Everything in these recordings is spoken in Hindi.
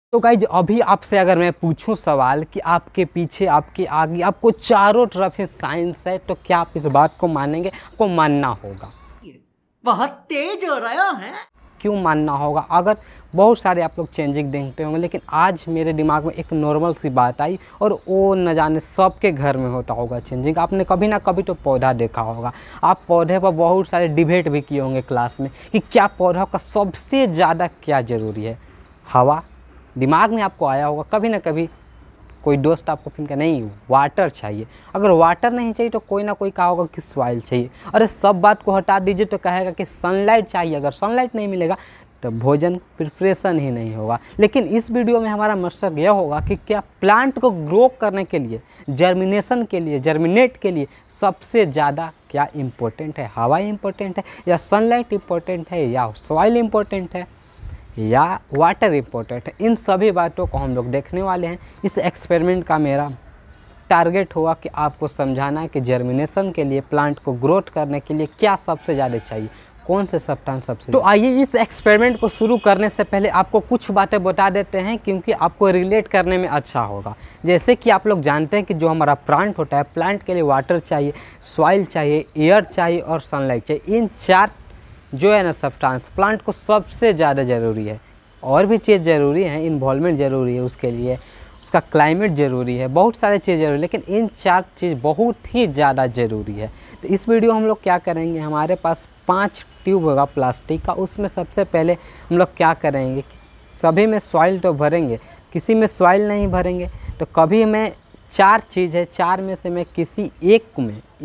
तो गाइज अभी आपसे अगर मैं पूछूं सवाल कि आपके पीछे आपके आगे आपको चारों तरफ साइंस है, तो क्या आप इस बात को मानेंगे? आपको मानना होगा। बहुत तेज हो रहा है। क्यों मानना होगा? अगर बहुत सारे आप लोग चेंजिंग देखते होंगे, लेकिन आज मेरे दिमाग में एक नॉर्मल सी बात आई और वो न जाने सबके घर में होता होगा चेंजिंग। आपने कभी ना कभी तो पौधा देखा होगा। आप पौधे पर बहुत सारे डिबेट भी किए होंगे क्लास में कि क्या पौधा का सबसे ज़्यादा क्या ज़रूरी है? हवा। दिमाग में आपको आया होगा कभी ना कभी, कोई दोस्त आपको फिर नहीं वाटर चाहिए। अगर वाटर नहीं चाहिए तो कोई ना कोई कहा होगा कि सॉइल चाहिए। अरे सब बात को हटा दीजिए तो कहेगा कि सनलाइट चाहिए। अगर सनलाइट नहीं मिलेगा तो भोजन प्रिपरेशन ही नहीं होगा। लेकिन इस वीडियो में हमारा मकसद यह होगा कि क्या प्लांट को ग्रो करने के लिए, जर्मिनेशन के लिए, जर्मिनेट के लिए सबसे ज़्यादा क्या इम्पोर्टेंट है? हवा इम्पोर्टेंट है या सनलाइट इम्पोर्टेंट है या सॉइल इम्पोर्टेंट है या वाटर इम्पोर्टेंट है? इन सभी बातों को हम लोग देखने वाले हैं। इस एक्सपेरिमेंट का मेरा टारगेट होगा कि आपको समझाना है कि जर्मिनेशन के लिए, प्लांट को ग्रोथ करने के लिए क्या सबसे ज़्यादा चाहिए, कौन से सब्सटेंस सबसे। तो आइए इस एक्सपेरिमेंट को शुरू करने से पहले आपको कुछ बातें बता देते हैं, क्योंकि आपको रिलेट करने में अच्छा होगा। जैसे कि आप लोग जानते हैं कि जो हमारा प्लांट होता है, प्लांट के लिए वाटर चाहिए, सॉइल चाहिए, एयर चाहिए और सनलाइट चाहिए। इन चार जो है ना सब्सटेंस प्लांट को सबसे ज़्यादा ज़रूरी है। और भी चीज़ ज़रूरी है, इन्वॉल्वमेंट ज़रूरी है उसके लिए, उसका क्लाइमेट ज़रूरी है, बहुत सारे चीज़ ज़रूरी है, लेकिन इन चार चीज़ बहुत ही ज़्यादा ज़रूरी है। तो इस वीडियो हम लोग क्या करेंगे, हमारे पास 5 ट्यूब होगा प्लास्टिक का। उसमें सबसे पहले हम लोग क्या करेंगे कि सभी में सॉइल तो भरेंगे, किसी में सॉइल नहीं भरेंगे। तो कभी मैं 4 चीज़ है, 4 में से मैं किसी एक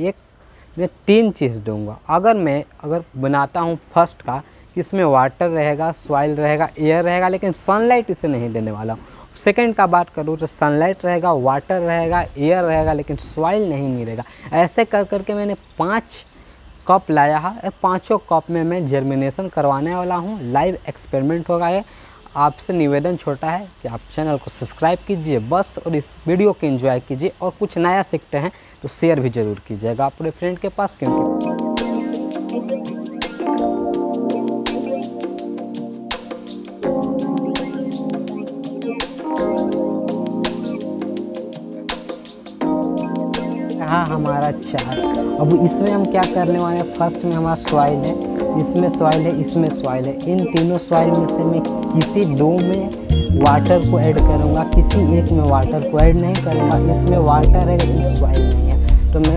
में 3 चीज़ दूंगा। अगर बनाता हूँ फर्स्ट का, इसमें वाटर रहेगा, सॉइल रहेगा, एयर रहेगा, लेकिन सनलाइट इसे नहीं देने वाला हूँ। सेकंड का बात करूँ तो सनलाइट रहेगा, वाटर रहेगा, एयर रहेगा, लेकिन सॉइल नहीं मिलेगा। ऐसे कर करके मैंने 5 कप लाया है। 5 कप में मैं जर्मिनेशन करवाने वाला हूँ। लाइव एक्सपेरिमेंट होगा ये। आपसे निवेदन छोटा है कि आप चैनल को सब्सक्राइब कीजिए बस, और इस वीडियो को एंजॉय कीजिए। और कुछ नया सीखते हैं तो शेयर भी ज़रूर कीजिएगा अपने फ्रेंड के पास, क्योंकि हाँ हमारा 4। अब इसमें हम क्या करने वाले हैं, फर्स्ट में हमारा सॉइल है, इसमें सॉइल है, इसमें सॉइल है। इन तीनों सॉइल में से मैं किसी 2 में वाटर को ऐड करूँगा, किसी एक में वाटर को ऐड नहीं करूँगा। इसमें वाटर है लेकिन सॉइल नहीं है, तो मैं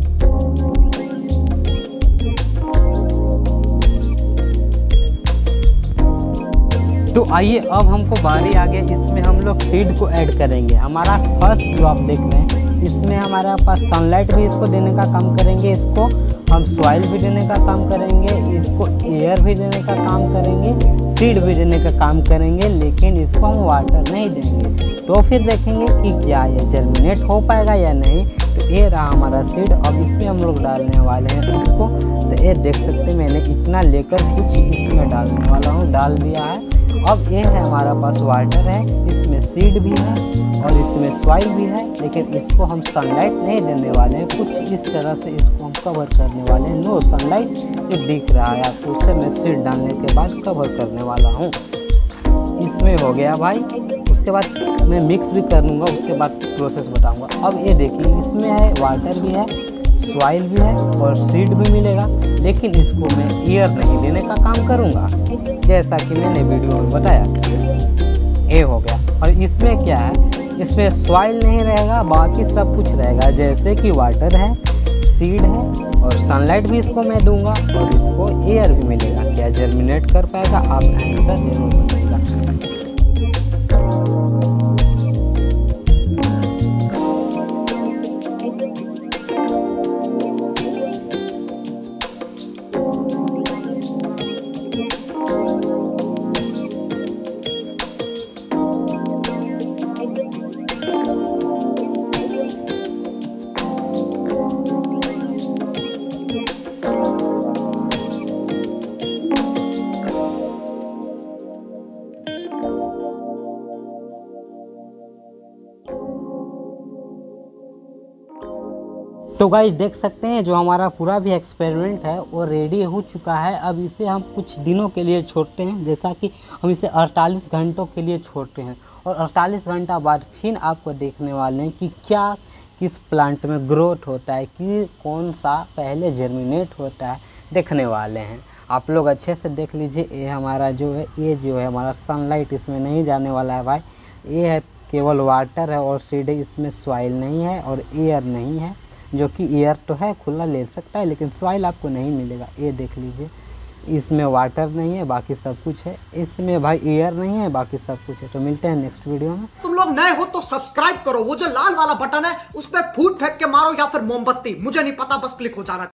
तो आइए अब हमको बारी आ गया, इसमें हम लोग सीड को ऐड करेंगे। हमारा फर्स्ट जो आप देख रहे हैं, इसमें हमारे पास सनलाइट भी इसको देने का काम करेंगे, इसको हम सॉइल भी देने का काम करेंगे, इसको एयर भी देने का काम करेंगे, सीड भी देने का काम करेंगे, लेकिन इसको हम वाटर नहीं देंगे। तो फिर देखेंगे कि क्या ये जर्मिनेट हो पाएगा या नहीं। तो ये रहा हमारा सीड। अब इसमें हम लोग डालने वाले हैं उसको। तो ये देख सकते हैं मैंने इतना लेकर कुछ इसमें डालने वाला हूँ, डाल दिया है। अब ये है हमारा पास वाटर है, इसमें सीड भी है और इसमें सॉइल भी है, लेकिन इसको हम सनलाइट नहीं देने वाले हैं। कुछ इस तरह से इसको हम कवर करने वाले हैं। नो सनलाइट, ये दिख रहा है आपको, उससे मैं सीड डालने के बाद कवर करने वाला हूँ। इसमें हो गया भाई। उसके बाद मैं मिक्स भी कर लूँगा, उसके बाद प्रोसेस बताऊँगा। अब ये देखिए, इसमें है वाटर भी है, सॉइल भी है और सीड भी मिलेगा, लेकिन इसको मैं एयर नहीं देने का काम करूँगा, जैसा कि मैंने वीडियो में बताया। ये हो गया। और इसमें क्या है, इसमें सॉइल नहीं रहेगा, बाकी सब कुछ रहेगा, जैसे कि वाटर है, सीड है और सनलाइट भी इसको मैं दूंगा और इसको एयर भी मिलेगा। क्या जर्मिनेट कर पाएगा? आप आंसर जरूर बताइएगा। तो गाइस देख सकते हैं जो हमारा पूरा भी एक्सपेरिमेंट है वो रेडी हो चुका है। अब इसे हम कुछ दिनों के लिए छोड़ते हैं, जैसा कि हम इसे 48 घंटों के लिए छोड़ते हैं। और 48 घंटा बाद फिर आपको देखने वाले हैं कि क्या किस प्लांट में ग्रोथ होता है, कि कौन सा पहले जर्मिनेट होता है, देखने वाले हैं। आप लोग अच्छे से देख लीजिए। ये हमारा जो है, ये जो है हमारा सनलाइट इसमें नहीं जाने वाला है भाई। ये है केवल वाटर है और सीधे इसमें सॉइल नहीं है और एयर नहीं है, जो कि एयर तो है खुला ले सकता है लेकिन सॉइल आपको नहीं मिलेगा। ये देख लीजिए, इसमें वाटर नहीं है, बाकी सब कुछ है। इसमें भाई एयर नहीं है, बाकी सब कुछ है। तो मिलते हैं नेक्स्ट वीडियो में। तुम लोग नए हो तो सब्सक्राइब करो, वो जो लाल वाला बटन है उस पर फूट फेंक के मारो या फिर मोमबत्ती, मुझे नहीं पता, बस क्लिक हो जाना।